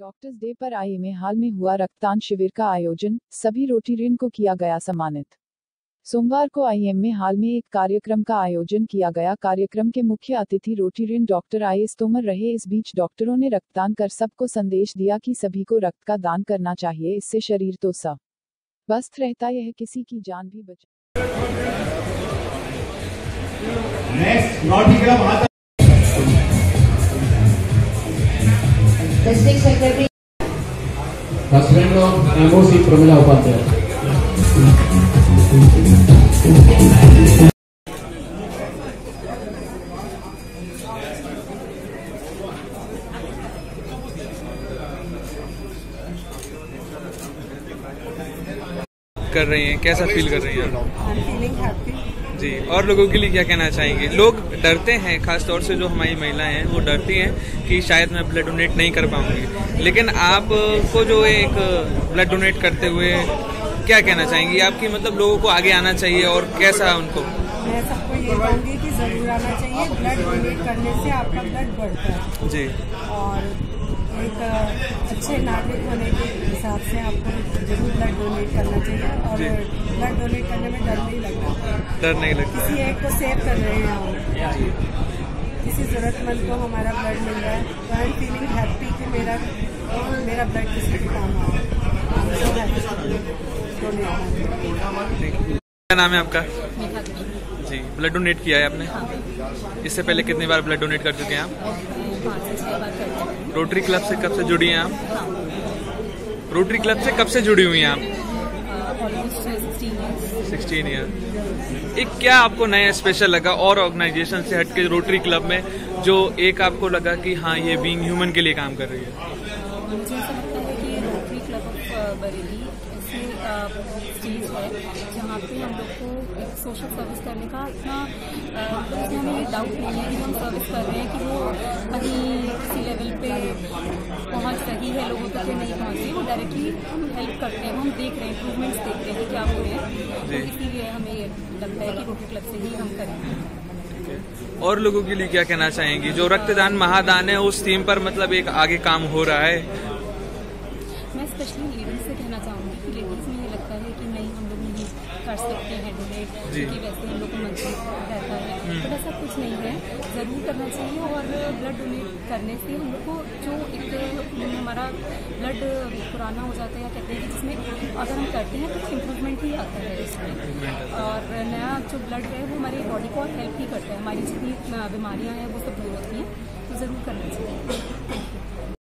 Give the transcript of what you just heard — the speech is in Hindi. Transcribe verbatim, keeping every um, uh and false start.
डॉक्टर्स डे पर आई में हाल में हुआ रक्तदान शिविर का आयोजन, सभी रोटेरियन को किया गया सम्मानित। सोमवार को आईएम में हाल में एक कार्यक्रम का आयोजन किया गया। कार्यक्रम के मुख्य अतिथि Rotarian doctor I S Tomar रहे। इस बीच डॉक्टरों ने रक्तदान कर सबको संदेश दिया कि सभी को रक्त का दान करना चाहिए, इससे शरीर तो स्वस्थ रहता है, किसी की जान भी बच। District secretary president of MOC Pramila Upadhyay. कर रही हैं, कैसा फील कर रही हैं? I am feeling happy. जी, और लोगों के लिए क्या कहना चाहेंगे? लोग डरते हैं, खास तौर से जो हमारी महिलाएं हैं वो डरती हैं कि शायद मैं ब्लड डोनेट नहीं कर पाऊंगी, लेकिन आपको जो एक ब्लड डोनेट करते हुए क्या कहना चाहेंगी? आपकी मतलब लोगों को आगे आना चाहिए और कैसा उनको? मैं सबको ये कहूँगी कि ज़रूर आना चाहिए। ब्लड डोनेट करने से आपका ब्लड बढ़ता है जी, और एक अच्छे नागरिक होने के हिसाब से आपको जरूर ब्लड डोनेट करना चाहिए। और ब्लड डोनेट करने में डर नहीं लगता, डर नहीं लगता। किसी एक को सेव कर रहे हैं हम, किसी जरूरतमंद को हमारा ब्लड मिल रहा है, तो आई एम फीलिंग हैप्पी कि मेरा मेरा ब्लड किसी के काम आ रहा है। क्या नाम है आपका? जी, ब्लड डोनेट किया है आपने? इससे पहले कितनी बार ब्लड डोनेट कर चुके हैं आप? रोटरी क्लब से कब से जुड़ी हैं आप? रोटरी क्लब से कब से जुड़ी हुई हैं आप? Sixteen year. एक क्या आपको नया स्पेशल लगा और ऑर्गेनाइजेशन से हटके रोटरी क्लब में, जो एक आपको लगा कि हाँ ये बीइंग ह्यूमन के लिए काम कर रही है? मुझे ऐसा लगता है कि रोटरी क्लब ऑफ बरेली ऐसी चीज़ है जहाँ पे हम लोग को एक सोशल सर्विस करने का इतना उसमें हमें डाउट नहीं है कि हम सर्विस कर रहे हैं कि वो कहीं किसी लेवल पे पहुँच रही है लोगों तक नहीं पहुँच रही। वो डायरेक्टली हम हेल्प करते हैं, हम देख रहे हैं, इम्प्रूवमेंट्स देख रहे हैं क्या हो रहे हैं, तो इसीलिए हमें लगता है कि रोटरी क्लब से ही हम करें। और लोगों के लिए क्या कहना चाहेंगी? जो रक्तदान महादान है उस थीम पर मतलब एक आगे काम हो रहा है। मैं स्पेशली लेडीज से कहना चाहूँगी कि लेडीज में ये लगता है कि नहीं हम लोग नहीं कर सकते हैं डोनेट, क्योंकि वैसे हम लोग को मंथली रहता है, बट ऐसा कुछ नहीं है, ज़रूर करना चाहिए। और ब्लड डोनेट करने से हम लोग को जो एक हमारा ब्लड पुराना हो जाता है या कहते हैं कि जिसमें अगर हम करते हैं तो इम्प्रूवमेंट ही आता है इसमें, और नया जो ब्लड है वो हमारी बॉडी को और हेल्प ही करता है, हमारी जितनी बीमारियाँ हैं वो सब दूर होती हैं, तो ज़रूर करना चाहिए।